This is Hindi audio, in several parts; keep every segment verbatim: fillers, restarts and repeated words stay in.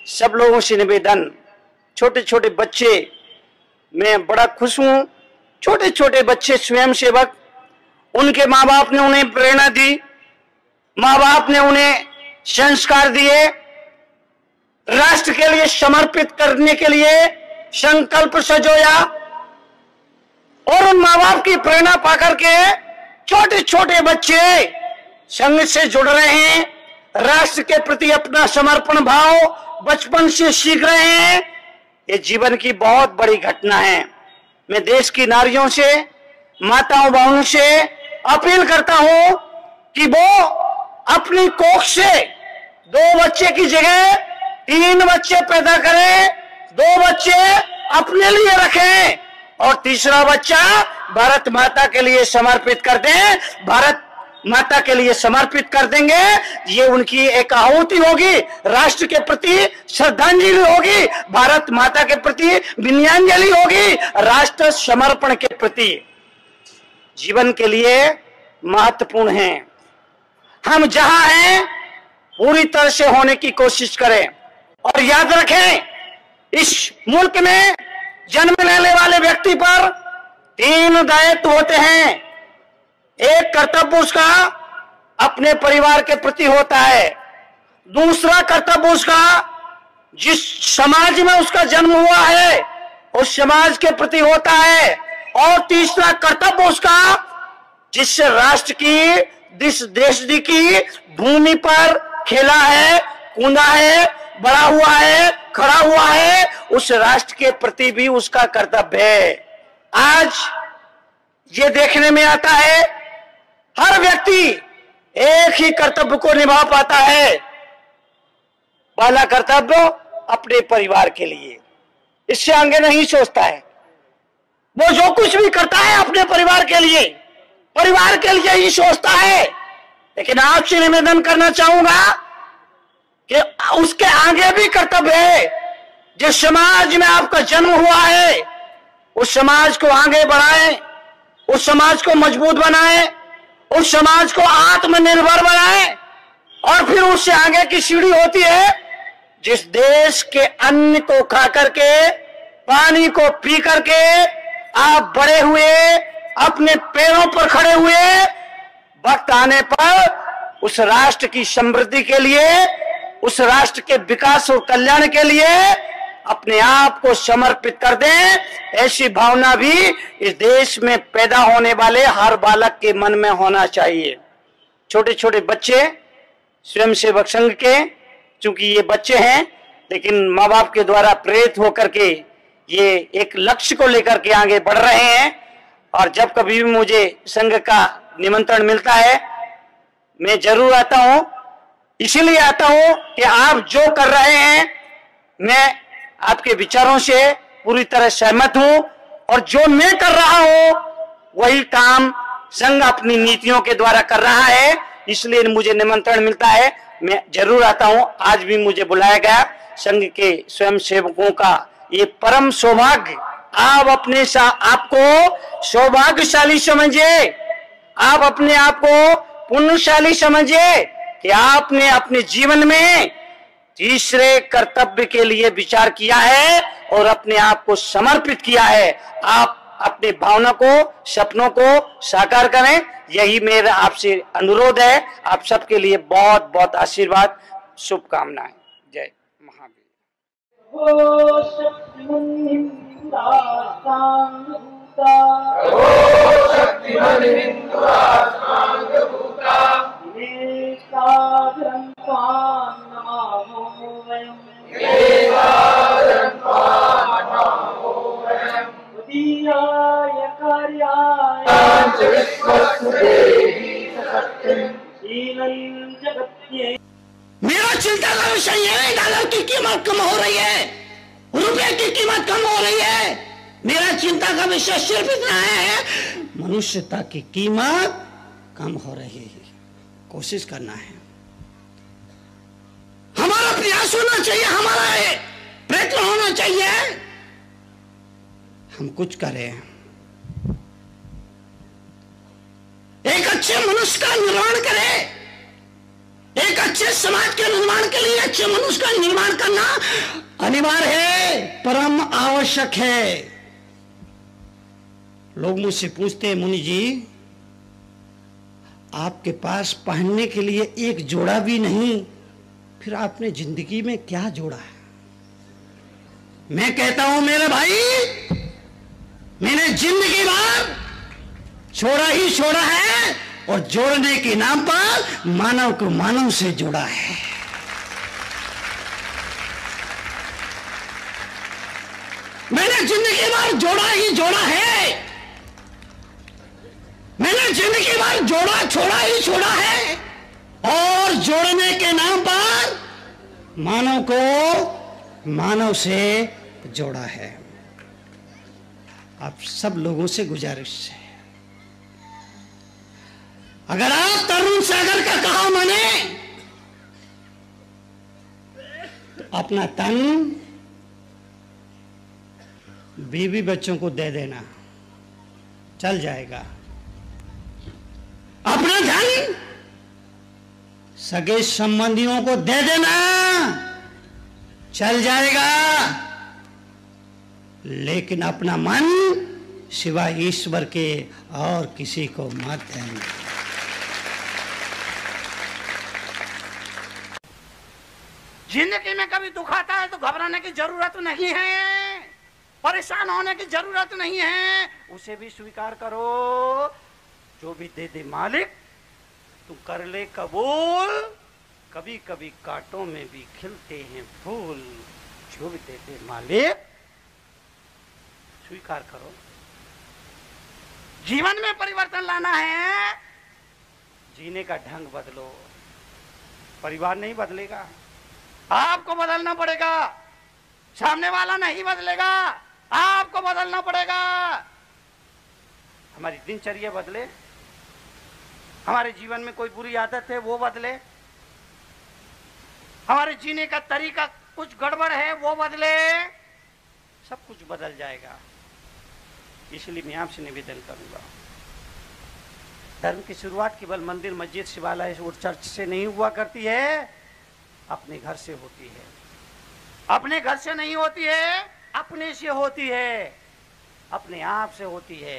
सब लोगों से निवेदन, छोटे छोटे बच्चे, मैं बड़ा खुश हूं, छोटे छोटे बच्चे स्वयं सेवक, उनके माँ बाप ने उन्हें प्रेरणा दी, माँ बाप ने उन्हें संस्कार दिए, राष्ट्र के लिए समर्पित करने के लिए संकल्प सजोया, और उन माँ बाप की प्रेरणा पाकर के छोटे छोटे बच्चे संघ से जुड़ रहे हैं, राष्ट्र के प्रति अपना समर्पण भाव बचपन से सीख रहे हैं। ये जीवन की बहुत बड़ी घटना है। मैं देश की नारियों से, माताओं बहनों से अपील करता हूं कि वो अपनी कोख से दो बच्चे की जगह तीन बच्चे पैदा करें, दो बच्चे अपने लिए रखें और तीसरा बच्चा भारत माता के लिए समर्पित कर दें। भारत माता के लिए समर्पित कर देंगे, ये उनकी एक आहुति होगी, राष्ट्र के प्रति श्रद्धांजलि होगी, भारत माता के प्रति विनयाञ्जलि होगी, राष्ट्र समर्पण के प्रति जीवन के लिए महत्वपूर्ण है। हम जहां हैं पूरी तरह से होने की कोशिश करें और याद रखें, इस मुल्क में जन्म लेने वाले व्यक्ति पर तीन दायित्व होते हैं। एक कर्तव्य उसका अपने परिवार के प्रति होता है, दूसरा कर्तव्य उसका जिस समाज में उसका जन्म हुआ है उस समाज के प्रति होता है, और तीसरा कर्तव्य उसका जिस राष्ट्र की, जिस देश की भूमि पर खेला है, कूदा है, बड़ा हुआ है, खड़ा हुआ है, उस राष्ट्र के प्रति भी उसका कर्तव्य है। आज ये देखने में आता है हर व्यक्ति एक ही कर्तव्य को निभा पाता है। पहला कर्तव्य अपने परिवार के लिए, इससे आगे नहीं सोचता है। वो जो कुछ भी करता है अपने परिवार के लिए, परिवार के लिए ही सोचता है। लेकिन आपसे निवेदन करना चाहूंगा कि उसके आगे भी कर्तव्य है। जिस समाज में आपका जन्म हुआ है उस समाज को आगे बढ़ाएं, उस समाज को मजबूत बनाएं, उस समाज को आत्मनिर्भर बनाएं, और फिर उससे आगे की सीढ़ी होती है जिस देश के अन्न को खा करके, पानी को पी करके आप बड़े हुए, अपने पैरों पर खड़े हुए, वक्त आने पर उस राष्ट्र की समृद्धि के लिए, उस राष्ट्र के विकास और कल्याण के लिए अपने आप को समर्पित कर दें। ऐसी भावना भी इस देश में पैदा होने वाले हर बालक के मन में होना चाहिए। छोटे छोटे बच्चे स्वयंसेवक संघ के, चूंकि ये बच्चे हैं लेकिन माँ बाप के द्वारा प्रेरित होकर के ये एक लक्ष्य को लेकर के आगे बढ़ रहे हैं, और जब कभी भी मुझे संघ का निमंत्रण मिलता है मैं जरूर आता हूं। इसीलिए आता हूं कि आप जो कर रहे हैं मैं आपके विचारों से पूरी तरह सहमत हूं, और जो मैं कर रहा हूं वही काम संघ अपनी नीतियों के द्वारा कर रहा है। इसलिए मुझे निमंत्रण मिलता है, मैं जरूर आता हूं। आज भी मुझे बुलाया गया। संघ के स्वयं सेवकों का ये परम सौभाग्य, आप अपने सा आपको सौभाग्यशाली समझिए, आप अपने आप को पुण्यशाली समझिए कि आपने अपने जीवन में तीसरे कर्तव्य के लिए विचार किया है और अपने आप को समर्पित किया है। आप अपने भावना को, सपनों को साकार करें, यही मेरा आपसे अनुरोध है। आप सबके लिए बहुत बहुत आशीर्वाद, शुभकामनाएं। जय मेरा चिंता का विषय यह है, डॉलर की कीमत कम हो रही है, रुपए की कीमत कम हो रही है। मेरा चिंता का विषय सिर्फ इतना है, मनुष्यता की कीमत कम हो रही है। कोशिश करना है, हमारा प्रयास होना चाहिए, हमारा प्रयत्न होना चाहिए, हम कुछ करें, एक अच्छे मनुष्य का निर्माण करें, एक अच्छे समाज के निर्माण के लिए अच्छे मनुष्य का निर्माण करना अनिवार्य है, परम आवश्यक है। लोग मुझसे पूछते हैं, मुनि जी आपके पास पहनने के लिए एक जोड़ा भी नहीं, फिर आपने जिंदगी में क्या जोड़ा है? मैं कहता हूं मेरे भाई, मैंने जिंदगी भर छोड़ा ही छोड़ा है, और जोड़ने के नाम पर मानव को मानव से जोड़ा है। मैंने जिंदगी भर जोड़ा ही जोड़ा है, मैंने जिंदगी भर जोड़ा छोड़ा ही छोड़ा है, और जोड़ने के नाम पर मानव को मानव से जोड़ा है। आप सब लोगों से गुजारिश है, अगर आप तरुण सागर का कहा माने तो अपना तन बीवी बच्चों को दे देना, चल जाएगा। अपना धन सगे संबंधियों को दे देना, चल जाएगा। लेकिन अपना मन सिवाय ईश्वर के और किसी को मत देना। जिंदगी में कभी दुख आता है तो घबराने की जरूरत नहीं है, परेशान होने की जरूरत नहीं है, उसे भी स्वीकार करो। जो भी दे दे मालिक तू कर ले कबूल, कभी कभी कांटों में भी खिलते हैं फूल। जो भी दे दे मालिक स्वीकार करो। जीवन में परिवर्तन लाना है, जीने का ढंग बदलो। परिवार नहीं बदलेगा, आपको बदलना पड़ेगा। सामने वाला नहीं बदलेगा, आपको बदलना पड़ेगा। हमारी दिनचर्या बदले, हमारे जीवन में कोई बुरी आदत है वो बदले, हमारे जीने का तरीका कुछ गड़बड़ है वो बदले, सब कुछ बदल जाएगा। इसलिए मैं आपसे निवेदन करूंगा, धर्म की शुरुआत केवल मंदिर, मस्जिद, शिवालय और चर्च से नहीं हुआ करती है, अपने घर से होती है। अपने घर से नहीं होती है, अपने से होती है, अपने आप से होती है।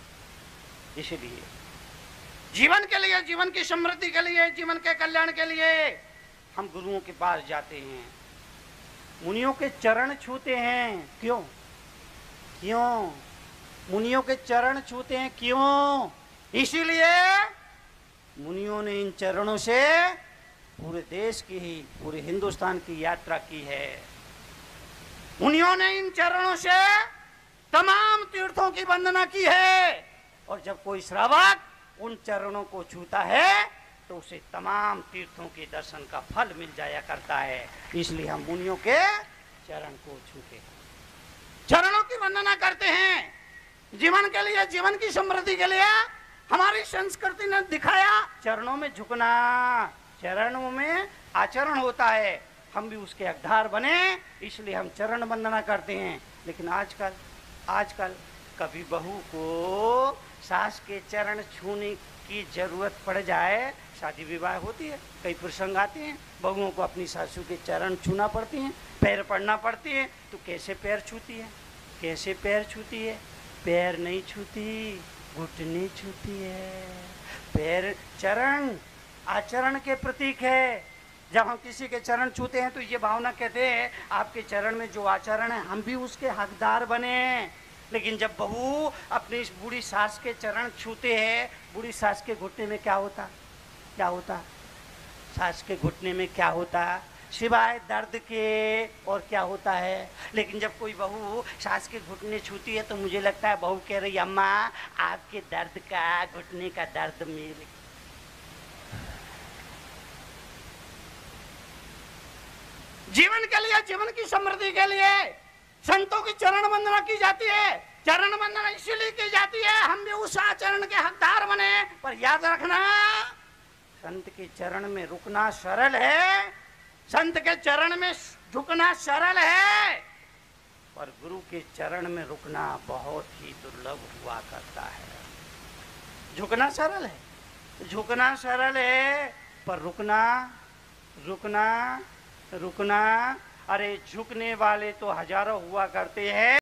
इसलिए जीवन के लिए, जीवन की समृद्धि के लिए, जीवन के कल्याण के लिए हम गुरुओं के पास जाते हैं, मुनियों के चरण छूते हैं। क्यों क्यों मुनियों के चरण छूते हैं? क्यों? इसीलिए मुनियों ने इन चरणों से पूरे देश की ही, पूरे हिंदुस्तान की यात्रा की है। मुनियों ने इन चरणों से तमाम तीर्थों की वंदना की है, और जब कोई श्रावक उन चरणों को छूता है तो उसे तमाम तीर्थों के दर्शन का फल मिल जाया करता है। इसलिए हम मुनियों के चरण को छूते हैं, चरणों की वंदना करते हैं। जीवन के लिए, जीवन की समृद्धि के लिए हमारी संस्कृति ने दिखाया चरणों में झुकना, चरणों में आचरण होता है। हम भी उसके हकदार बने, इसलिए हम चरण वंदना करते हैं। लेकिन आजकल आजकल कभी बहू को सास के चरण छूने की जरूरत पड़ जाए, शादी विवाह होती है, कई प्रसंग आते हैं, बहुओं को अपनी सासू के चरण छूना पड़ती हैं, पैर पड़ना पड़ती है। तो कैसे पैर छूती है? कैसे पैर छूती है? पैर नहीं छूती, घुटने छूती है। पैर चरण आचरण के प्रतीक है। जब हम किसी के चरण छूते हैं तो ये भावना कहते हैं आपके चरण में जो आचरण है हम भी उसके हकदार बने। लेकिन जब बहू अपनी इस बूढ़ी सास के चरण छूते हैं, बूढ़ी सास के घुटने में क्या होता क्या होता सास के घुटने में क्या होता सिवाय दर्द के और क्या होता है? लेकिन जब कोई बहू सास के घुटने छूती है तो मुझे लगता है बहू कह रही अम्मा आपके दर्द का, घुटने का दर्द मेरे। जीवन के लिए, जीवन की समृद्धि के लिए संतों की चरण वंदना की जाती है। चरण वंदना इसलिए की जाती है हम भी उस आचरण के हकदार बने। पर याद रखना, संत के चरण में रुकना सरल है, संत के चरण में झुकना सरल है, पर गुरु के चरण में रुकना बहुत ही दुर्लभ हुआ करता है। झुकना सरल है, झुकना सरल है, पर रुकना रुकना रुकना, अरे झुकने वाले तो हजारों हुआ करते हैं।